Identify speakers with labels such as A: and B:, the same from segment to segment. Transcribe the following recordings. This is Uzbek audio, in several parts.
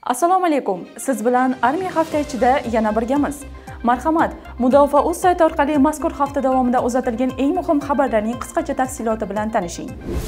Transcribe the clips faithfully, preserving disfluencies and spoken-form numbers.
A: Assalomu alaykum. Siz bilan Armiya hafta ichida yana birgamiz. Marhamat, Mudofaa.uz sayti orqali mazkur hafta davomida uzatilgan eng muhim xabarlarning qisqacha tafsiloti bilan tanishing.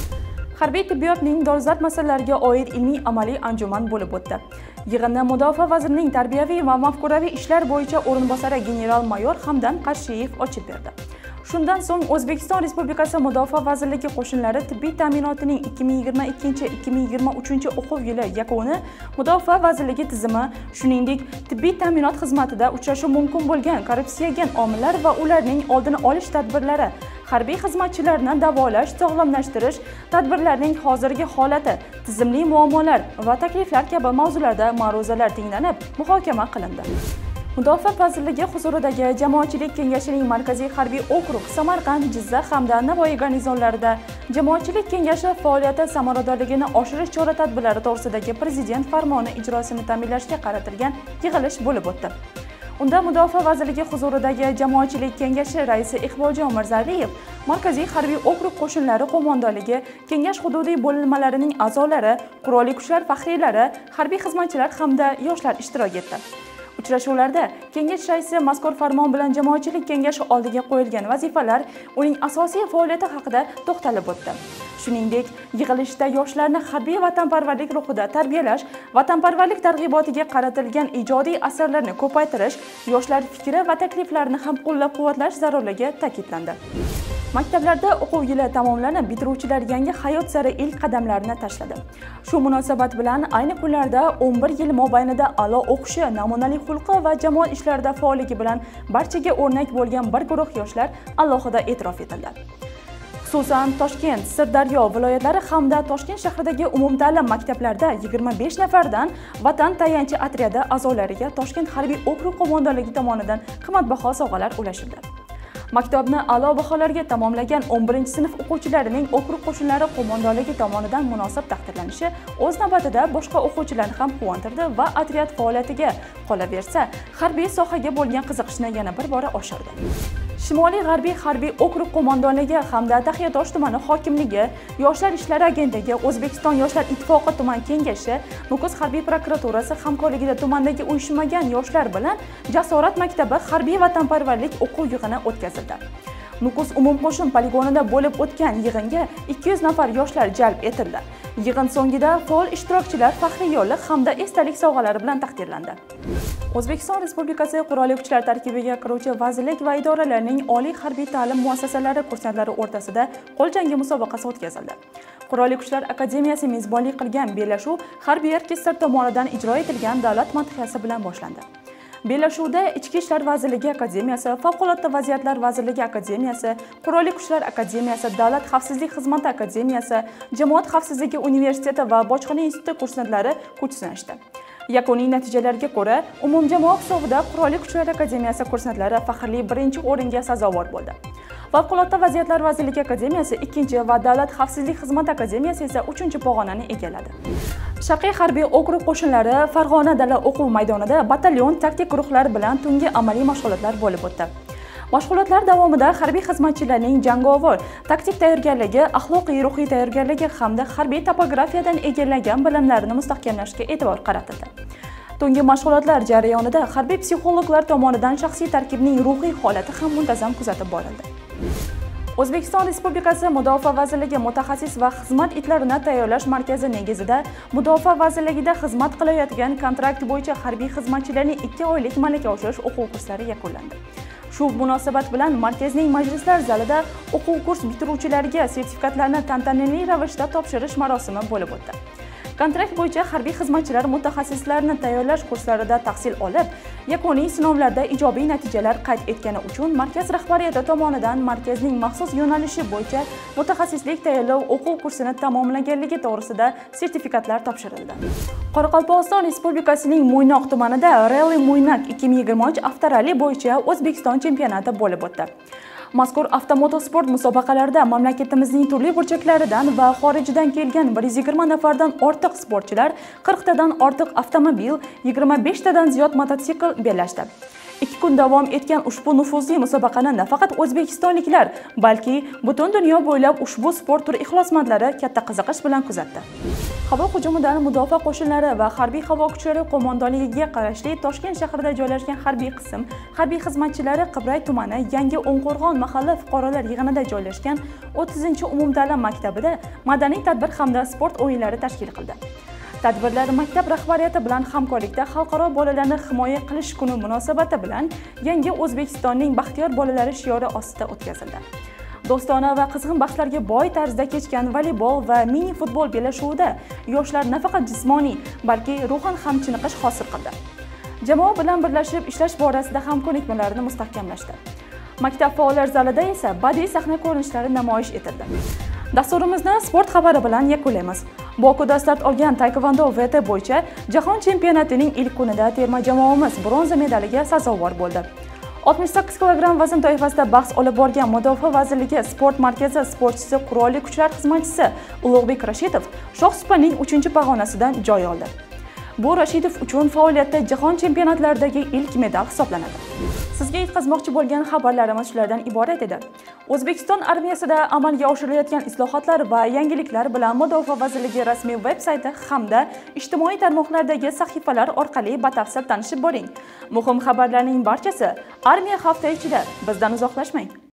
A: Harbiy tibbiyotning dolzarb masalalariga oid ilmiy amaliy anjuman bo'lib o'tdi. Yig'inni Mudofaa vazirining tarbiyaviy va mafkuraviy ishlar bo'yicha o'rinbosari general-mayor Hamdam Qarshiyev ochib berdi. Shundan so'ng O'zbekiston Respublikasi Mudofaa vazirligi qo'shinlari tibbiy ta'minotining ikki ming yigirma ikkinchi ikki ming yigirma uchinchi o'quv yili yakuni Mudofaa vazirligi tizimi, shuningdek, tibbiy ta'minot xizmatida uchrashi mumkin bo'lgan korrupsiyaga omillar va ularning oldini olish tadbirlari, harbiy xizmatchilarni davolash, sog'lomlashtirish tadbirlarining hozirgi holati, tizimli muammolar va takliflar kabi mavzularda ma'ruzalar tinglanib, muhokama qilindi. Mudofaa vazirligi huzuridagi Jamoatchilik kengashining Markaziy harbiy okrug Samarqand, Jizzax hamda Navoiy garnizonlarida Jamoatchilik kengashi faoliyati samaradorligini oshirish chora-tadbirlari to'g'risidagi prezident farmoni ijrosini ta'minlashga qaratilgan yig'ilish bo'lib o'tdi. Unda Mudofaa vazirligi huzuridagi Jamoatchilik kengashi raisi Iqboljon Mirzaliyev, Markaziy harbiy okrug qo'shinlari qo'mondonligi, kengash hududiy bo'linmalarining a'zolari, qurolli kuchlar faxriylari, harbiy xizmatchilar hamda yoshlar ishtirok etdi. Uchrashuvlarda kengash raisi mazkur farmon bilan jamoatchilik kengashi oldiga qo'yilgan vazifalar, uning asosiy faoliyati haqida to'xtalib o'tdi. Shuningdek, yig'ilishda yoshlarni harbiy vatanparvarlik ruhida tarbiyalash, vatanparvarlik targ'ibotiga qaratilgan ijodiy asarlarni ko'paytirish, yoshlar fikri va takliflarini ham qo'llab-quvvatlash zarurligi ta'kidlandi. Maktablarda o'quv yili tamomlanib, bitiruvchilar yangi hayot sari ilk qadamlarini tashladi. Shu munosabat bilan ayni kunlarda o'n bir yil mobaynida a'lo o'qishi, namunali xulqi va jamoat ishlarida faolligi bilan barchaga o'rnak bo'lgan bir guruh yoshlar alohida e'tirof etildi. Xususan, Toshkent, Sirdaryo viloyatlari hamda Toshkent shahridagi umumta'lim maktablarda yigirma besh nafardan Vatan tayanchi otryadi a'zolariga Toshkent harbiy okrug qo'mondonligi tomonidan qimmatbaho sovg'alar ulashildi. Maktabni a'lo baholarga tamomlagan o'n birinchi sinf o'quvchilarining okrug qo'shinlari qo'mondonligi tomonidan munosib taqdirlanishi o'z navbatida boshqa o'quvchilarni ham quvontirdi va otryad faoliyatiga qolaversa, harbiy sohaga bo'lgan qiziqishni yana bir bora oshirdi. Shimoliy G'arbiy harbiy okrug qo'mondonligi hamda Taxiyatosh tumani hokimligi, Yoshlar ishlari agentligi, O'zbekiston yoshlar ittifoqi tuman kengashi, Nukus harbiy prokuraturasi hamkorligida tumandagi uyushmagan yoshlar bilan Jasorat maktabi harbiy vatanparvarlik o'quv yig'ini o'tkazildi. Nukus umumqo'shin poligonida bo'lib o'tgan yig'inga ikki yuz nafar yoshlar jalb etildi. Yig'in so'ngida faol ishtirokchilar faxriy yo'llik hamda esdalik sovg'alari bilan taqdirlandi. O'zbekiston Respublikasi qurolli kuchlar tarkibiga kiruvchi vazirlik va idoralarning oliy harbiy ta'lim muassasalari kursantlari o'rtasida qo'l jangi musobaqasi o'tkazildi. Qurolli kuchlar akademiyasi mezbonlik qilgan bellashuv harbiy orkestr tomonidan ijro etilgan davlat madhiyasi bilan boshlandi. Bellashuvda Ichki ishlar vazirligi akademiyasi, Favqulodda vaziyatlar vazirligi akademiyasi, Qurolli kuchlar akademiyasi, Davlat xavfsizlik xizmati akademiyasi, Jamoat xavfsizligi universiteti va bojxona instituti kursantlari kuch sinashdi. Yakuniy natijalarga ko'ra, umumjamoa hisobida Qurolli kuchlar akademiyasi kursantlari faxrli birinchi o'ringa sazovor bo'ldi. Favqulodda vaziyatlar vazirligi akademiyasi ikkinchi va Davlat xavfsizlik xizmati akademiyasi esa uchinchi pog'onani egalladi. Sharqiy harbiy okrug qo'shinlari Farg'ona dala o'quv maydonida batalyon taktik guruhlar bilan tungi amaliy mashg'ulotlar bo'lib o'tdi. Mashg'ulotlar davomida harbiy xizmatchilarning jangovar taktik tayyorgarligi, axloqiy ruhiy tayyorgarligi hamda harbiy topografiyadan egallagan bilimlarini mustahkamlashga e'tibor qaratildi. Tungi mashg'ulotlar jarayonida harbiy psixologlar tomonidan shaxsiy tarkibning ruhiy holati ham muntazam kuzatib borildi. O'zbekiston Respublikasi Mudofaa vazirligi mutaxassis va xizmat itlarini tayyorlash markazi negizida Mudofaa vazirligida xizmat qilayotgan kontrakt bo'yicha harbiy xizmatchilarning ikki oylik malaka oshirish o'quv kurslari yakunlandi. Shu munosabat bilan markazning majlislar zalida o'quv kurs bitiruvchilariga sertifikatlarni tantanali ravishda topshirish marosimi bo'lib o'tdi. Kontrakt bo'yicha harbiy xizmatchilar mutaxassislarni tayyorlash kurslarida tahsil olib, yakuniy sinovlarda ijobiy natijalar qayd etgani uchun markaz rahbariyati tomonidan markazning maxsus yo'nalishi bo'yicha mutaxassislik tayyorlov o'quv kursini tamomlaganligi to'g'risida sertifikatlar topshirildi. Qoraqalpog'iston Respublikasining Mo'ynoq tumanida Rally Mo'ynoq ikki ming yigirma uch avtoralli bo'yicha O'zbekiston chempionati bo'lib o'tdi. Mazkur avtomotosport musobaqalarida mamlakatimizning turli burchaklaridan va xorijdan kelgan bir yuz yigirma nafardan ortiq sportchilar, qirq tadan ortiq avtomobil, yigirma besh tadan ziyod mototsikl bellashdi. ikki kun davom etgan ushbu nufuzli musobaqani nafaqat o'zbekistonliklar, balki butun dunyo bo'ylab ushbu sport turi ixlosmandlari katta qiziqish bilan kuzatdi. Havo hujumidan mudofaa qo'shinlari va harbiy havo kuchlari qo'mondonligiga qarashli Toshkent shahrida joylashgan harbiy qism harbiy xizmatchilari Qibray tumani Yangi O'nqo'rg'on mahalla fuqarolar yig'inida joylashgan o'ttizinchi umumta'lim maktabida madaniy tadbir hamda sport o'yinlari tashkil qildi. Tadbirlar maktab rahbariyati bilan hamkorlikda Xalqaro bolalarni himoya qilish kuni munosabati bilan Yangi O'zbekistonning baxtiyor bolalari shiori ostida o'tkazildi. Do'stona va qizg'in bahslarga boy tarzda kechgan voleybol va mini futbol bellashuvida yoshlar nafaqat jismoniy, balki ruhan ham chiniqish hosil qildi. Jamoa bilan birlashib ishlash borasida ham ko'nikmalarini mustahkamlashdi. Maktab faollar zalida esa badiiy sahna ko'rinishlari namoyish etildi. Dasturimizni sport xabari bilan yakunlaymiz. Bokuda start olgan taekvondo V T bo'yicha jahon chempionatining ilk kunida terma jamoamiz bronza medaliga sazovor bo'ldi. oltmish sakkiz kilogramm vazn toifasida bahs olib borgan Mudofaa vazirligi sport markazi sportchisi Qurolli kuchlar xizmatchisi Ulug'bek Rashidov shoh supaning uchinchi pog'onasidan joy oldi. Bu Rashidov uchun faoliyatda jahon chempionatlaridagi ilk medal hisoblanadi. Sizga yetkazmoqchi bo'lgan xabarlarimiz shulardan iborat edi. O'zbekiston armiyasida amalga oshirilayotgan islohotlar va yangiliklar bilan Mudofaa vazirligi rasmiy veb-sayti hamda ijtimoiy tarmoqlardagi sahifalar orqali batafsil tanishib boring. Muhim xabarlarning barchasi armiya hafta ichida. Bizdan uzoqlashmang.